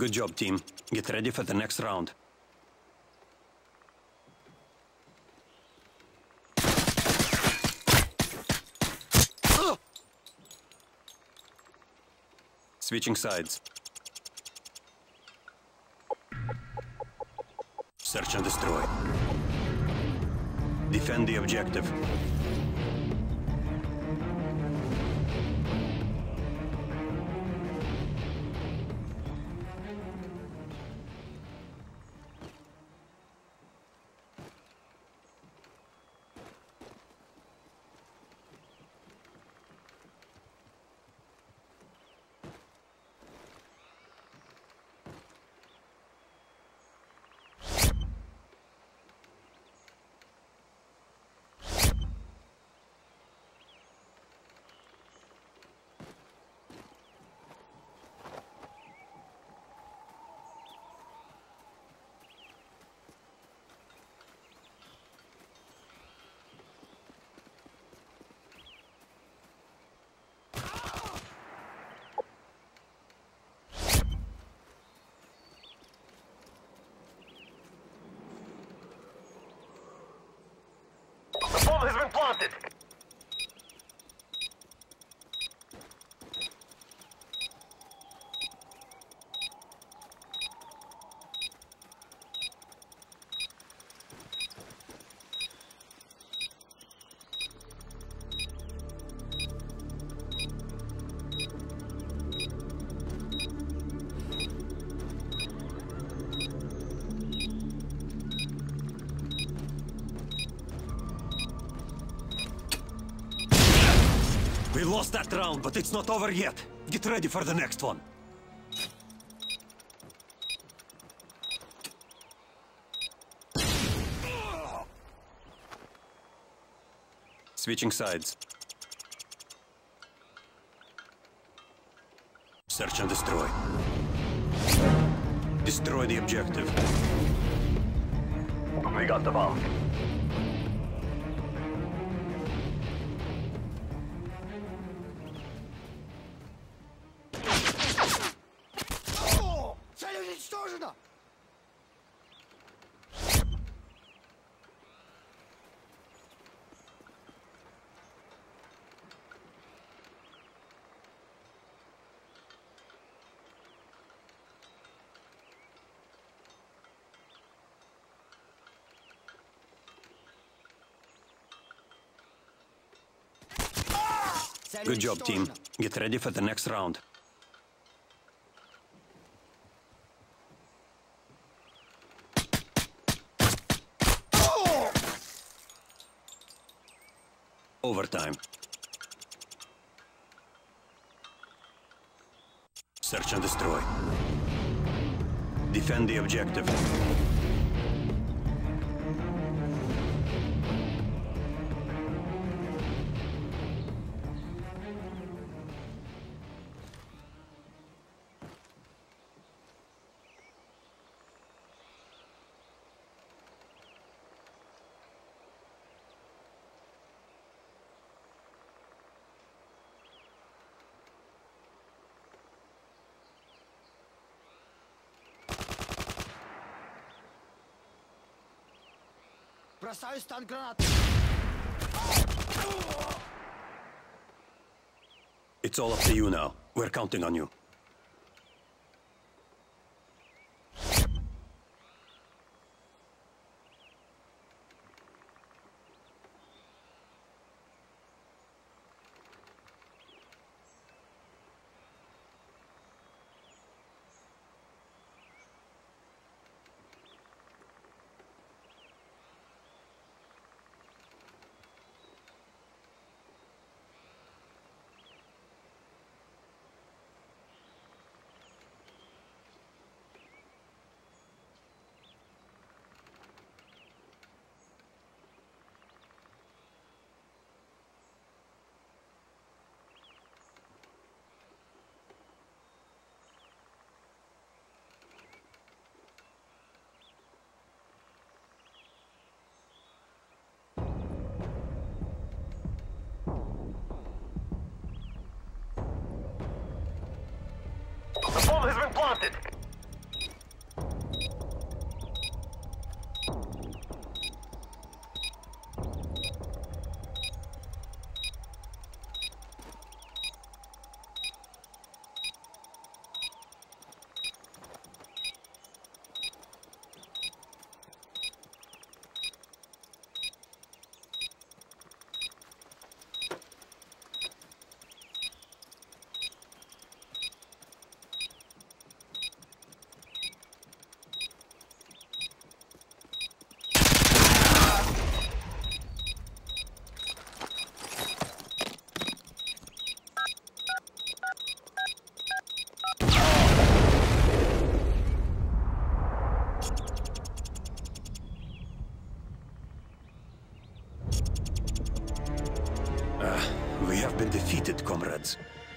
Good job, team. Get ready for the next round. Switching sides. Search and destroy. Defend the objective. The bomb has been planted. We lost that round, but it's not over yet. Get ready for the next one. Switching sides. Search and destroy. Destroy the objective. We got the bomb. Цель уничтожена! Good job, team. Get ready for the next round. Overtime. Search and destroy. Defend the objective. Бросаю стан гранат. It's all up to you now. We're counting on you. The bomb has been planted. have been defeated, comrades.